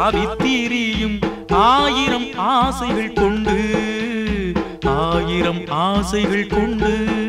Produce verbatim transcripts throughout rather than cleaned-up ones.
தாவித்திரியும் ஆயிரம் ஆசைகள் கொண்டு ஆயிரம் ஆசைகள் கொண்டு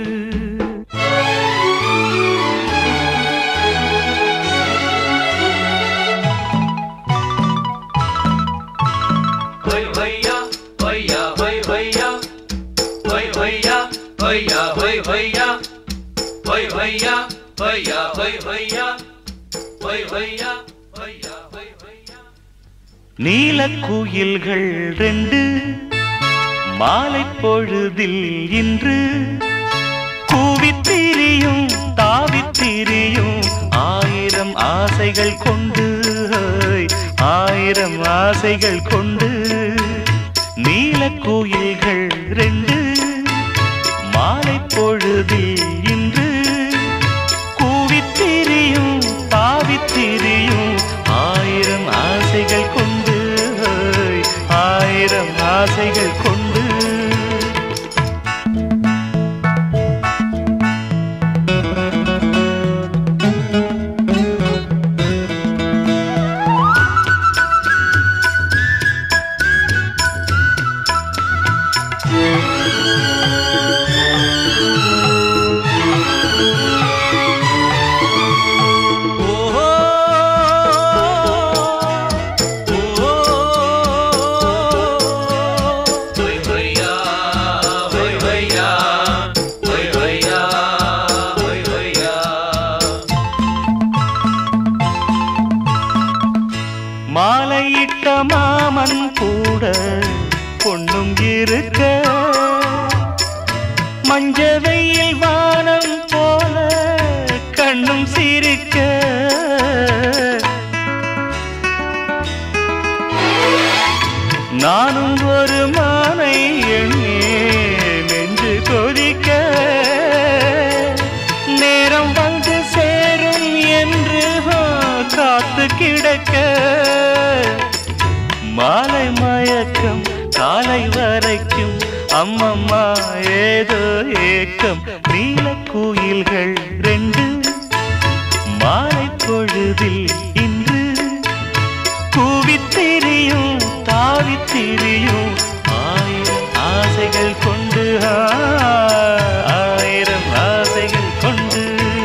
நீலக்குயில்கள் ரெண்டு மாலை பொழுதில் இன்று கூவித்திரியும் தாவித்திரியும் ஆயிரம் ஆசைகள் கொண்டு ஆயிரம் ஆசைகள் கொண்டு நீலக்குயில்கள் ரெண்டு மாலை பொழுதில் இன்று கூவித்திரியும் தாவித்திரியும் ஆயிரம் ஆசைகள் கொண்டு ஆயிரம் ஆசைகள் கொண்டு மாலையிட்ட மாமன் கூட பொண்ணும் இருக்க மஞ்ச வெயில் வானம் போல கண்ணும் சிரிக்க நானும் ஒரு மானை எண்ணி நெஞ்சு கொதிக்க நேரம் வந்து சேரும் என்று காத்து கிடக்க மாலை மயக்கம் காலை வரைக்கும் அம்மம்மா ஏதோ ஏக்கம் நீலக்குயில்கள் ரெண்டு மாலை பொழுதில் இன்று கூவித்திரியும் தாவித்திரியும் ஆயிரம் ஆசைகள் கொண்டு ஆயிரம் ஆசைகள் கொண்டு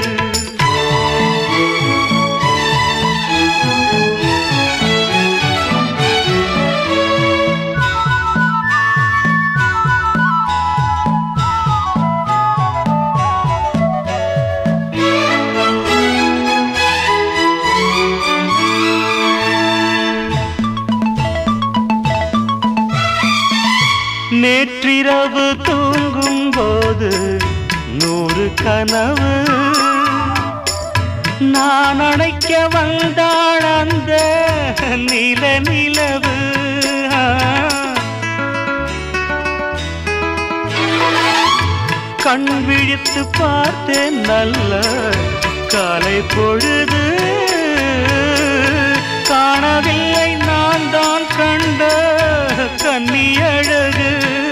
நேற்றிரவு தூங்கும் போது நூறு கனவு நான் அணைக்க வந்தாள் அந்த நில நிலவு கண் விழித்து பார்த்தேன் நல்ல காலை பொழுது காணவில்லை நான் தான் கண்ட கன்னி அழகு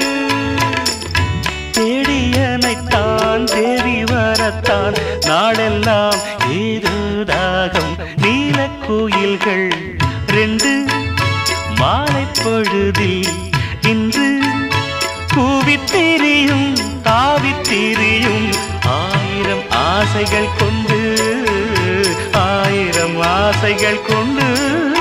தேடியனைத்தான் தேடி வரத்தான் நாளெல்லாம் ஏதோ தாகம் நீலக்குயில்கள் ரெண்டு மாலை பொழுதில் இன்று கூவித்திரியும் தாவித்திரியும் ஆயிரம் ஆசைகள் கொண்டு ஆயிரம் ஆசைகள் கொண்டு